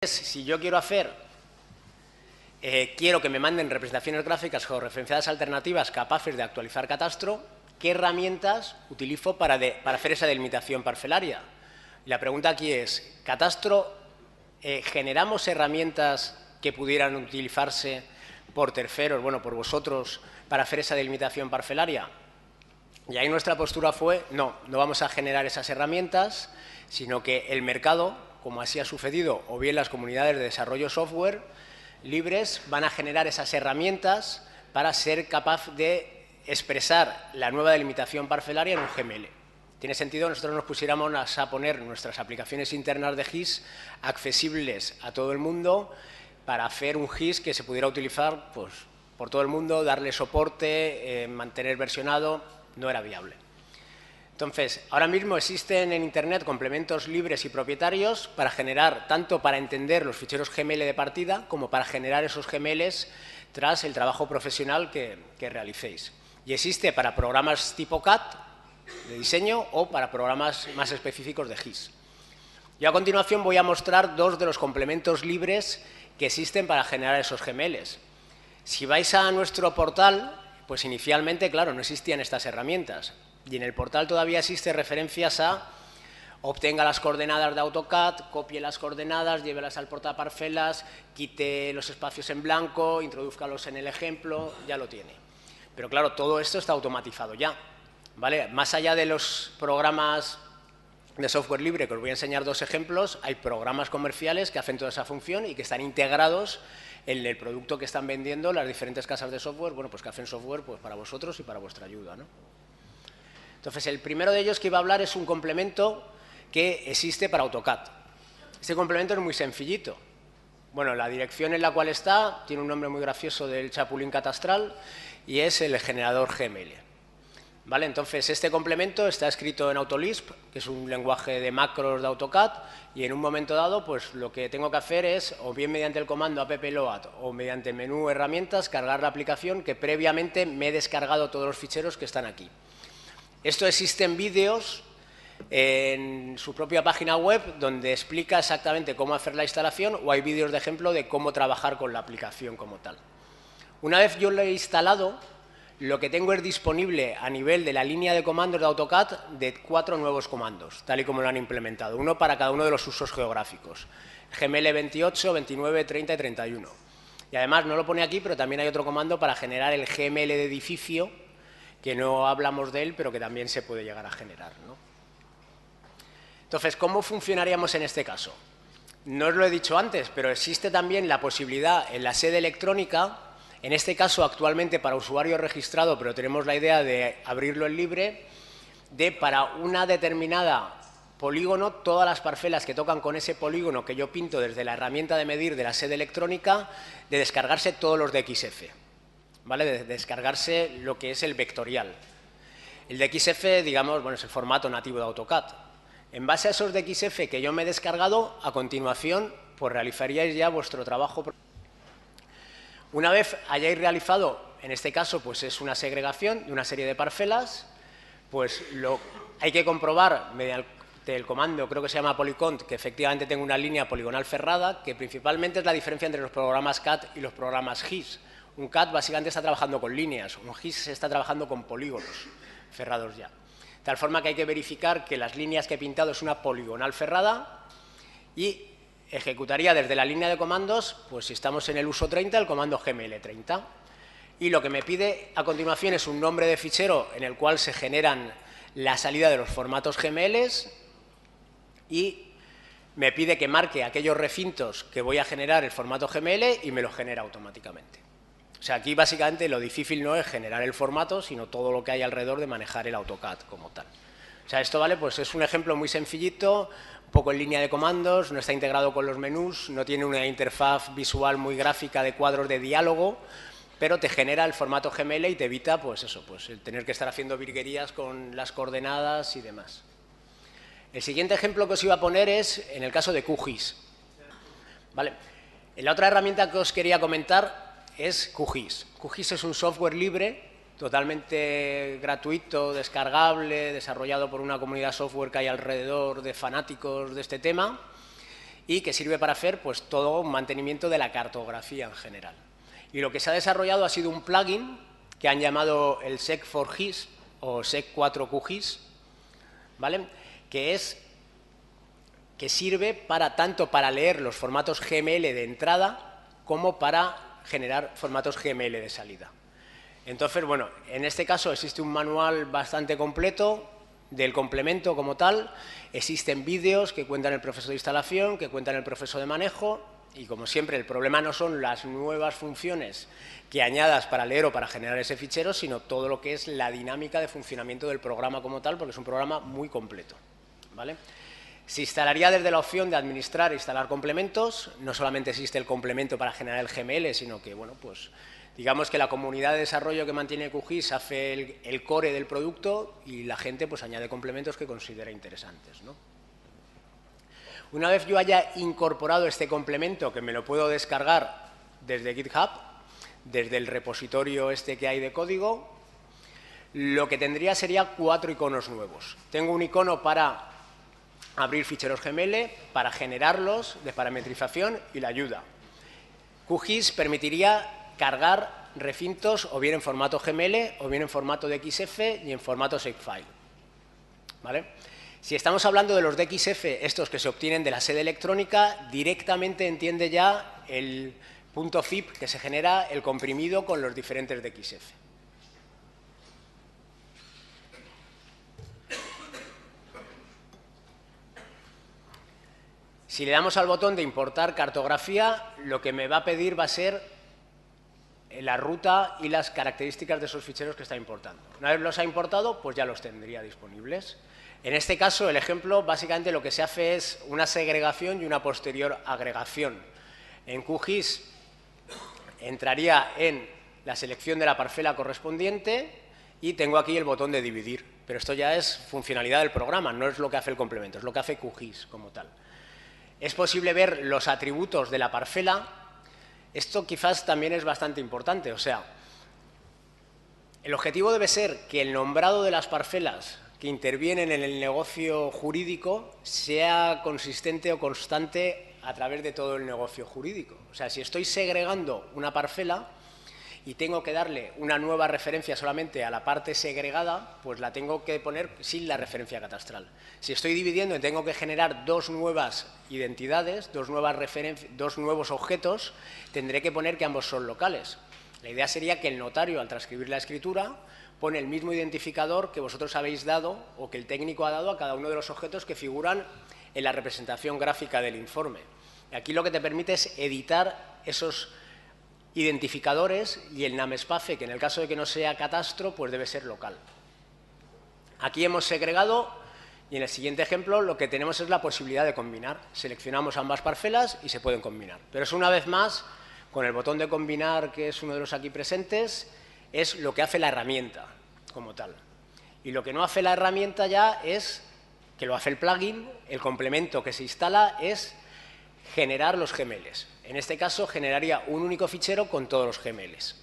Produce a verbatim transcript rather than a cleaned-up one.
Si yo quiero hacer, eh, quiero que me manden representaciones gráficas georreferenciadas alternativas capaces de actualizar Catastro, ¿qué herramientas utilizo para, de, para hacer esa delimitación parcelaria? Y la pregunta aquí es, ¿Catastro eh, generamos herramientas que pudieran utilizarse por terceros, bueno, por vosotros, para hacer esa delimitación parcelaria? Y ahí nuestra postura fue, no, no vamos a generar esas herramientas, sino que el mercado, como así ha sucedido, o bien las comunidades de desarrollo software libres, van a generar esas herramientas para ser capaz de expresar la nueva delimitación parcelaria en un G M L. Tiene sentido que nosotros nos pusiéramos a poner nuestras aplicaciones internas de G I S accesibles a todo el mundo para hacer un G I S que se pudiera utilizar pues, por todo el mundo, darle soporte, eh, mantener versionado, no era viable. Entonces, ahora mismo existen en Internet complementos libres y propietarios para generar, tanto para entender los ficheros G M L de partida, como para generar esos G M Ls tras el trabajo profesional que, que realicéis. Y existe para programas tipo C A T, de diseño, o para programas más específicos de G I S. Yo a continuación voy a mostrar dos de los complementos libres que existen para generar esos G M Ls. Si vais a nuestro portal, pues inicialmente, claro, no existían estas herramientas. Y en el portal todavía existe referencias a obtenga las coordenadas de AutoCAD, copie las coordenadas, llévelas al portaparcelas, quite los espacios en blanco, introdúzcalos en el ejemplo, ya lo tiene. Pero claro, todo esto está automatizado ya, ¿vale? Más allá de los programas de software libre, que os voy a enseñar dos ejemplos, hay programas comerciales que hacen toda esa función y que están integrados en el producto que están vendiendo las diferentes casas de software, bueno, pues que hacen software pues, para vosotros y para vuestra ayuda, ¿no? Entonces, el primero de ellos que iba a hablar es un complemento que existe para AutoCAD. Este complemento es muy sencillito. Bueno, la dirección en la cual está tiene un nombre muy gracioso del chapulín catastral y es el generador G M L. ¿Vale? Entonces, este complemento está escrito en Autolisp, que es un lenguaje de macros de AutoCAD, y en un momento dado, pues lo que tengo que hacer es, o bien mediante el comando appload o mediante el menú herramientas, cargar la aplicación que previamente me he descargado todos los ficheros que están aquí. Esto existe en vídeos en su propia página web donde explica exactamente cómo hacer la instalación o hay vídeos de ejemplo de cómo trabajar con la aplicación como tal. Una vez yo lo he instalado, lo que tengo es disponible a nivel de la línea de comandos de AutoCAD de cuatro nuevos comandos, tal y como lo han implementado, uno para cada uno de los usos geográficos, G M L veintiocho, veintinueve, treinta y treinta y uno. Y además no lo pone aquí, pero también hay otro comando para generar el G M L de edificio, que no hablamos de él, pero que también se puede llegar a generar, ¿no? Entonces, ¿cómo funcionaríamos en este caso? No os lo he dicho antes, pero existe también la posibilidad en la sede electrónica, en este caso actualmente para usuario registrado, pero tenemos la idea de abrirlo en libre, de para una determinada polígono, todas las parcelas que tocan con ese polígono que yo pinto desde la herramienta de medir de la sede electrónica, de descargarse todos los de X F. ¿Vale? De descargarse lo que es el vectorial. El de X F, digamos, bueno, es el formato nativo de AutoCAD. En base a esos de X F que yo me he descargado, a continuación, pues realizaríais ya vuestro trabajo. Una vez hayáis realizado, en este caso, pues es una segregación de una serie de parcelas, pues lo hay que comprobar mediante el comando, creo que se llama polycont, que efectivamente tengo una línea poligonal cerrada, que principalmente es la diferencia entre los programas C A D y los programas G I S. Un C A D básicamente está trabajando con líneas, un G I S está trabajando con polígonos cerrados ya. De tal forma que hay que verificar que las líneas que he pintado es una poligonal cerrada y ejecutaría desde la línea de comandos, pues si estamos en el uso treinta, el comando G M L treinta. Y lo que me pide a continuación es un nombre de fichero en el cual se generan la salida de los formatos G M Ls y me pide que marque aquellos recintos que voy a generar el formato G M L y me lo genera automáticamente. O sea, aquí básicamente lo difícil no es generar el formato, sino todo lo que hay alrededor de manejar el AutoCAD como tal. O sea, esto vale, pues es un ejemplo muy sencillito, un poco en línea de comandos, no está integrado con los menús, no tiene una interfaz visual muy gráfica de cuadros de diálogo, pero te genera el formato G M L y te evita, pues eso, pues el tener que estar haciendo virguerías con las coordenadas y demás. El siguiente ejemplo que os iba a poner es en el caso de Q G I S. Vale. La otra herramienta que os quería comentar es Q G I S. Q G I S es un software libre, totalmente gratuito, descargable, desarrollado por una comunidad software que hay alrededor de fanáticos de este tema y que sirve para hacer pues, todo un mantenimiento de la cartografía en general. Y lo que se ha desarrollado ha sido un plugin que han llamado el sec cuatro gis o sec cuatro Q gis, ¿vale? Que es que sirve para tanto para leer los formatos G M L de entrada como para generar formatos G M L de salida. Entonces, bueno, en este caso existe un manual bastante completo del complemento como tal, existen vídeos que cuentan el proceso de instalación, que cuentan el proceso de manejo, y como siempre el problema no son las nuevas funciones que añadas para leer o para generar ese fichero, sino todo lo que es la dinámica de funcionamiento del programa como tal, porque es un programa muy completo, ¿vale? Se instalaría desde la opción de administrar e instalar complementos. No solamente existe el complemento para generar el G M L, sino que, bueno, pues digamos que la comunidad de desarrollo que mantiene Q gis hace el, el core del producto y la gente pues añade complementos que considera interesantes, ¿no? Una vez yo haya incorporado este complemento, que me lo puedo descargar desde GitHub, desde el repositorio este que hay de código, lo que tendría sería cuatro iconos nuevos. Tengo un icono para abrir ficheros G M L, para generarlos, de parametrización y la ayuda. Q gis permitiría cargar recintos o bien en formato G M L o bien en formato D X F y en formato shapefile, ¿vale? Si estamos hablando de los D X F, estos que se obtienen de la sede electrónica, directamente entiende ya el punto zip que se genera el comprimido con los diferentes D X F. Si le damos al botón de importar cartografía, lo que me va a pedir va a ser la ruta y las características de esos ficheros que está importando. Una vez los ha importado, pues ya los tendría disponibles. En este caso, el ejemplo, básicamente lo que se hace es una segregación y una posterior agregación. En Q gis entraría en la selección de la parcela correspondiente y tengo aquí el botón de dividir. Pero esto ya es funcionalidad del programa, no es lo que hace el complemento, es lo que hace Q gis como tal. Es posible ver los atributos de la parcela. Esto quizás también es bastante importante. O sea, el objetivo debe ser que el nombrado de las parcelas que intervienen en el negocio jurídico sea consistente o constante a través de todo el negocio jurídico. O sea, si estoy segregando una parcela y tengo que darle una nueva referencia solamente a la parte segregada, pues la tengo que poner sin la referencia catastral. Si estoy dividiendo y tengo que generar dos nuevas identidades, dos, nuevas dos nuevos objetos, tendré que poner que ambos son locales. La idea sería que el notario, al transcribir la escritura, pone el mismo identificador que vosotros habéis dado o que el técnico ha dado a cada uno de los objetos que figuran en la representación gráfica del informe. Y aquí lo que te permite es editar esos identificadores y el namespace, que en el caso de que no sea catastro, pues debe ser local. Aquí hemos segregado y en el siguiente ejemplo lo que tenemos es la posibilidad de combinar. Seleccionamos ambas parcelas y se pueden combinar. Pero eso, una vez más, con el botón de combinar, que es uno de los aquí presentes, es lo que hace la herramienta como tal. Y lo que no hace la herramienta ya es, que lo hace el plugin, el complemento que se instala es generar los G M Ls. En este caso generaría un único fichero con todos los G M Ls.